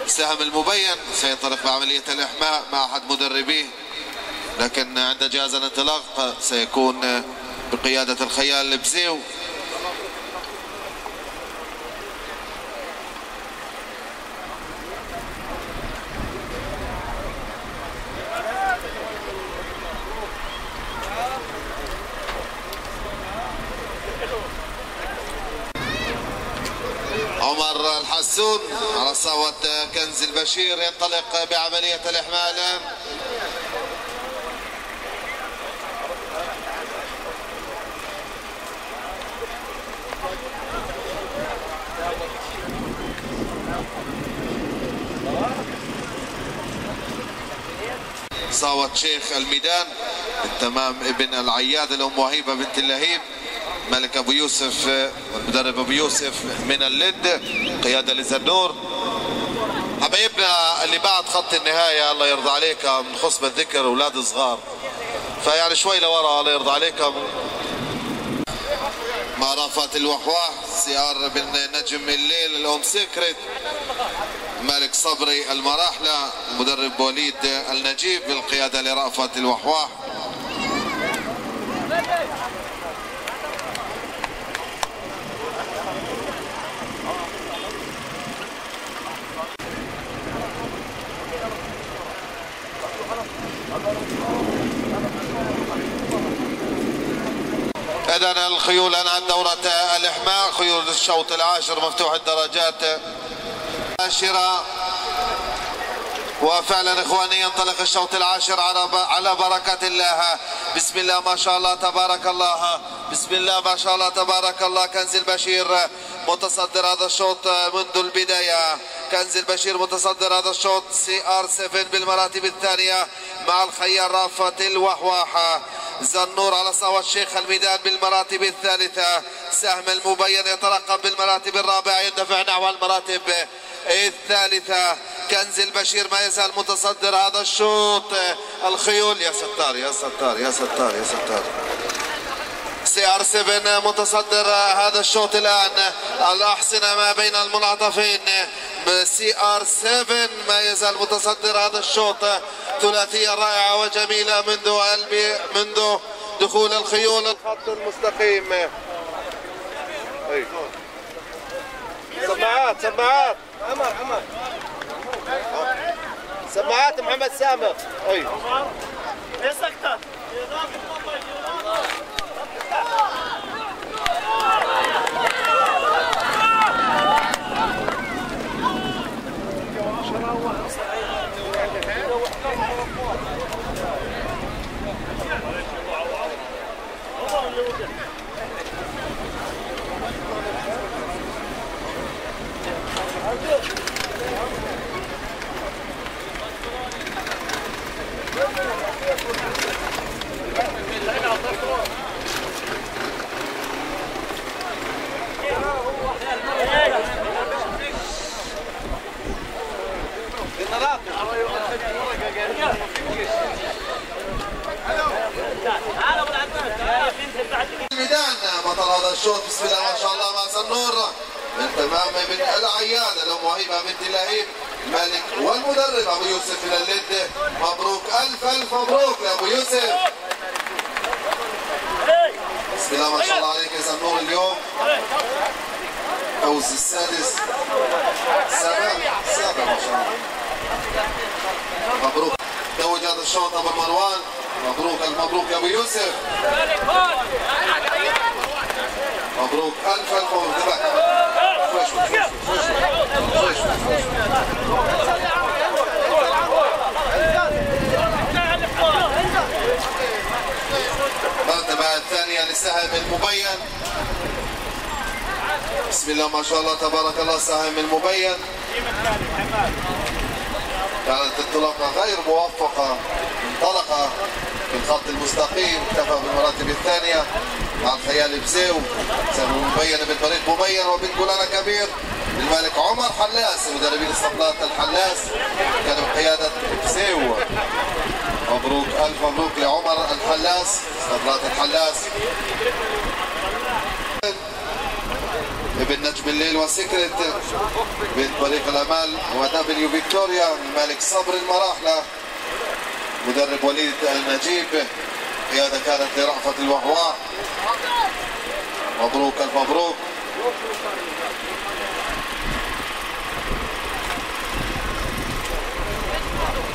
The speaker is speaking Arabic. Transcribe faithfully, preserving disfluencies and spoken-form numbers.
سهم المبين سينطلق بعملية الإحماء مع أحد مدربيه، لكن عند جهاز الانطلاق سيكون بقيادة الخيال البزيو. عمر الحسون على صوت كنز البشير ينطلق بعملية الإحماء الآن. صوت شيخ الميدان التمام ابن العياد الأم وهيبة بنت اللهيب، ملك أبو يوسف والمدرب أبو يوسف من اللد، قيادة لزنور. حبايبنا اللي بعد خط النهاية الله يرضى عليكم من خصبة الذكر أولاد صغار، فيعني شوي لورا الله يرضى عليكم. مع رأفت الوحواح سيار بن نجم الليل الأم سكرت، مالك صبري المراحلة، مدرب وليد النجيب بالقيادة لرأفت الوحواح. إذن الخيول أنهت دورة الإحماء، خيول الشوط العاشر مفتوح الدرجات عاشرة. وفعلا إخواني ينطلق الشوط العاشر على بركة الله. بسم الله ما شاء الله تبارك الله، بسم الله ما شاء الله تبارك الله. كنز البشير متصدر هذا الشوط منذ البداية، كنز البشير متصدر هذا الشوط. سي ار سبعة بالمراتب الثانية مع الخيال رأفت الوحواحة. زنور على صوت شيخ الميدان بالمراتب الثالثة. سهم المبين يترقب بالمراتب الرابعة، يندفع نحو المراتب الثالثة. كنز البشير ما يزال متصدر هذا الشوط. الخيول يا ستار يا ستار يا ستار يا ستار. سي ار سبعة متصدر هذا الشوط الآن. الأحصنة ما بين المنعطفين. سي ار سبعة ما يزال متصدر هذا الشوط. ثلاثية رائعة وجميلة منذ قلبي منذ دخول الخيول الخط المستقيم. سماعات سماعات عمر عمر سماعات محمد سامر. اي ايه سكتة الميدان بطل هذا الشوط. بسم الله ما شاء الله مع زنور من تمام بن العياد الأم وهيبة بنت اللهيب، الملك والمدرب أبو يوسف من اللد. مبروك ألف ألف مبروك لأبو يوسف. بسم الله ما شاء الله عليك يا زنور. اليوم فوز السادس سابع سابع ما شاء الله. مبروك توج هذا الشوط أبو مروان. مبروك المبروك يا أبو يوسف. مبروك ألف ألف مبروك. المرتبة الثانية لسهم المبين. بسم الله ما شاء الله تبارك الله. سهم المبين كانت انطلاقة غير موفقة، انطلق في الخط المستقيم، اكتفى بالمراتب الثانية مع الخيال بزيو. سهم مبين بن فريق مبين وبن جولانة كبير الملك عمر حلاس، مدربين اسطبلات الحلاس كانوا بقيادة بزيو. مبروك ألف مبروك لعمر الحلاس اسطبلات الحلاس. ابن نجم الليل وسكرت بين طريق الامال ودبليو فيكتوريا الملك صبر المراحله. مدرب وليد النجيب، قياده كانت لرأفت الوهواء. مبروك الف مبروك.